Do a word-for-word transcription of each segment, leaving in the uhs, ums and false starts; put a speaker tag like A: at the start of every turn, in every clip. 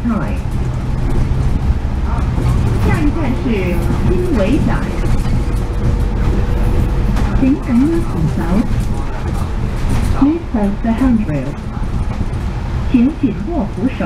A: time。下一站是新围仔，请緊握扶手。Please hold the handrail。请紧握扶手。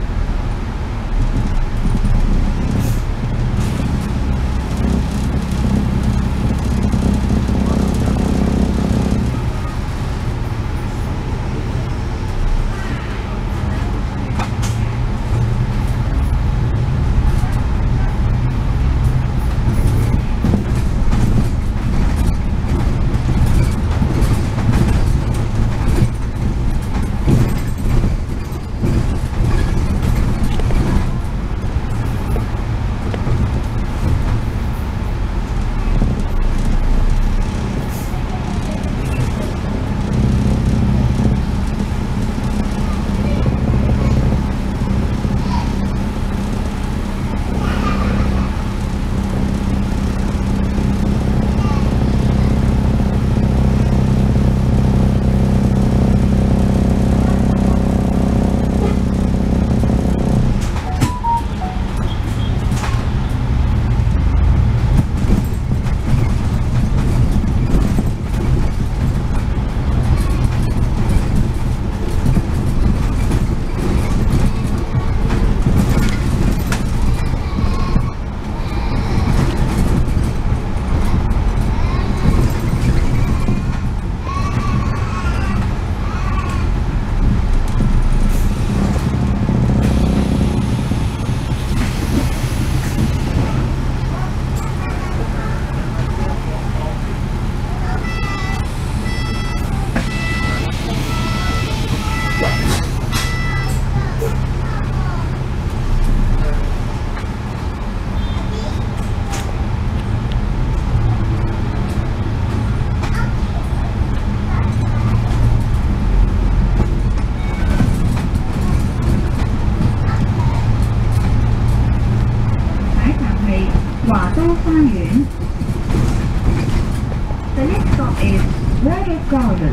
A: 华都花园。The next stop is Rudolph Garden。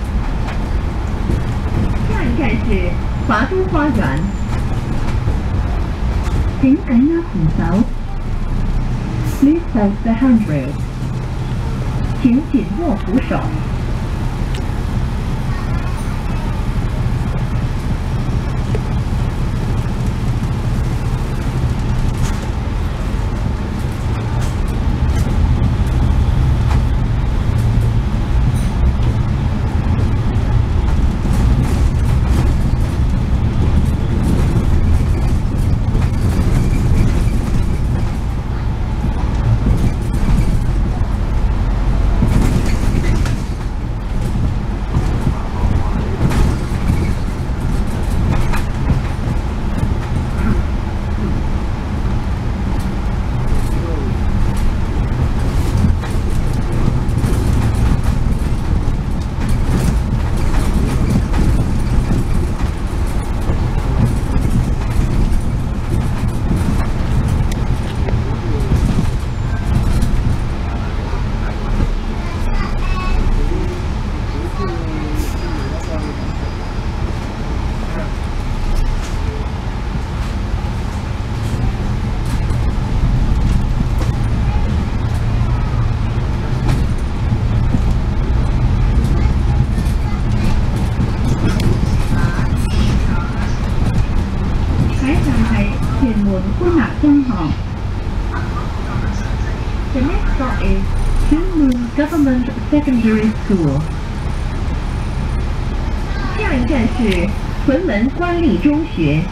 A: 下一站是华都花园。请緊握扶手。Please hold the handrail。请紧握扶手。歡樂中學。The next stop is Kunlun Government Secondary School。下一站是屯门官立中學。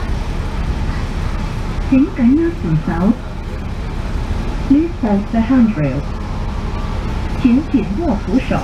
A: 請緊握扶手。Please hold the handrail。請緊握扶手。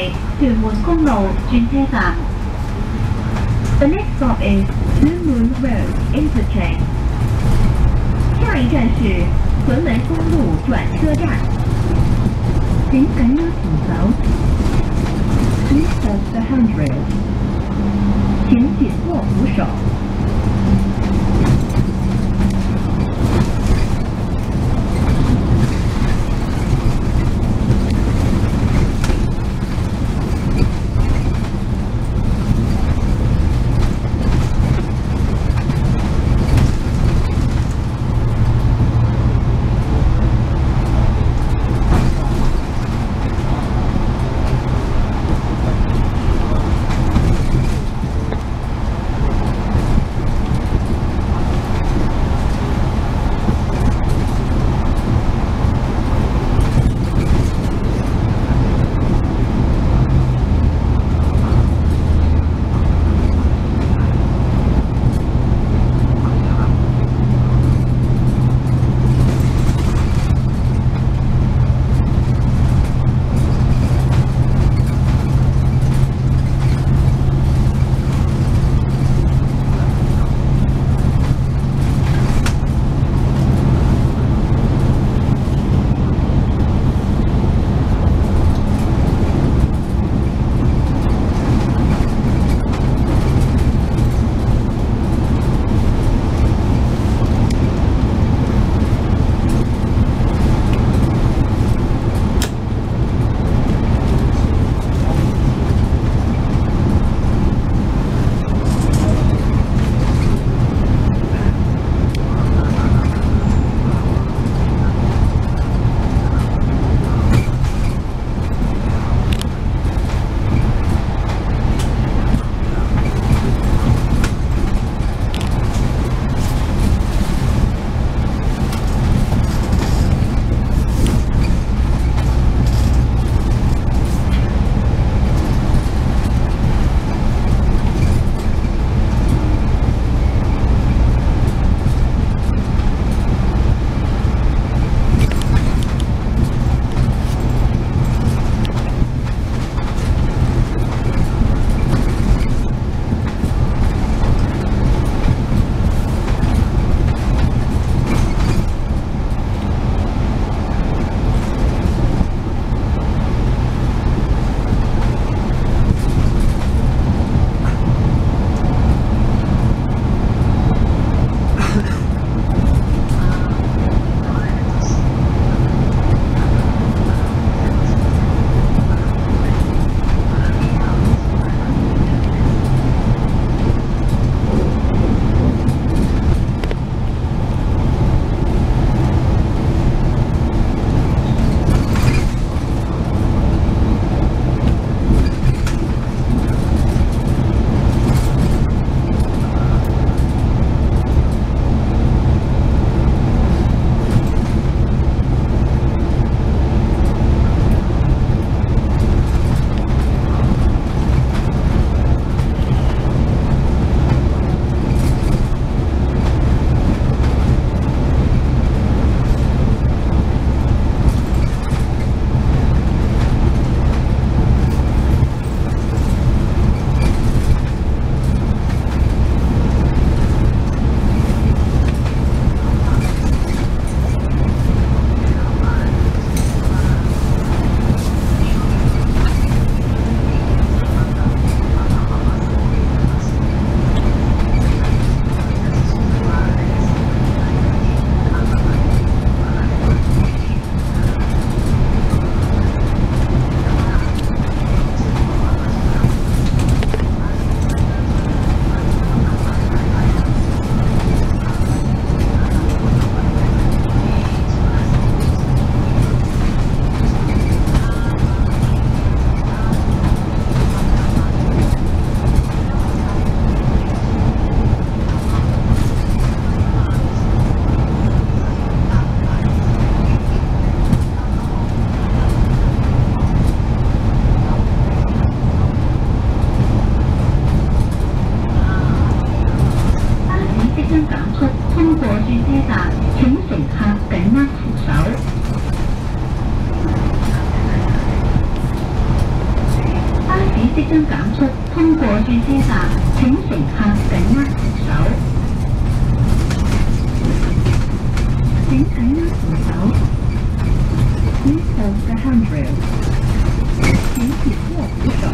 A: 係屯門公路轉車站。The next stop is Twin Moon Road Interchange。下一站是屯門公路轉車站。請緊握扶手。Please touch the handrail。請緊握扶手。 即將減速，通過轉車站，請乘客緊握扶手。請緊握扶手。Please hold the handrail。請緊握扶手。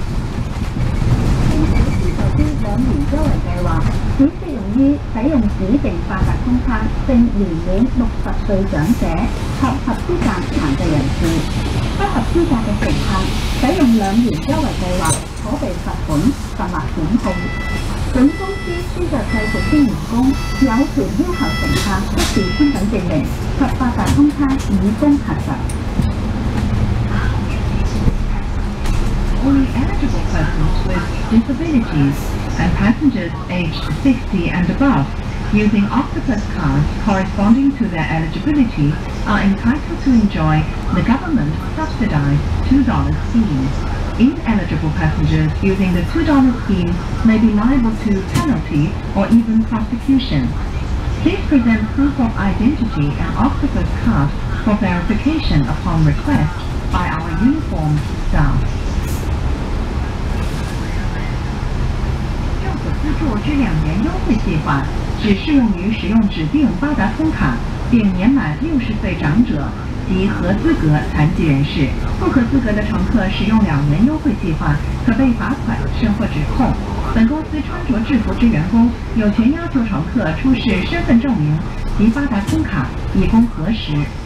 A: 政府資助的兩年優惠計劃只適用於使用指定八達通卡並年滿六十歲長者及合資格殘疾人士。不合資格嘅乘客使用兩年優惠計劃，可被罰款甚或檢控。本公司輸入製服的員工有權要求乘客出示身份證明及八達通卡以供核實。
B: Only eligible persons with disabilities and passengers aged sixty and above using Octopus cards corresponding to their eligibility are entitled to enjoy the government-subsidized two dollar scheme. Ineligible passengers using the two dollar scheme may be liable to penalty or even prosecution. Please present proof of identity and Octopus card for verification upon request by our uniformed staff. 政府资助之两年优惠计划只适用于使用指定八达通卡并年满六十岁长者及合资格残疾人士。不合资格的乘客使用两年优惠计划，可被罚款甚或指控。本公司穿着制服之员工有权要求乘客出示身份证明及八达通卡以供核实。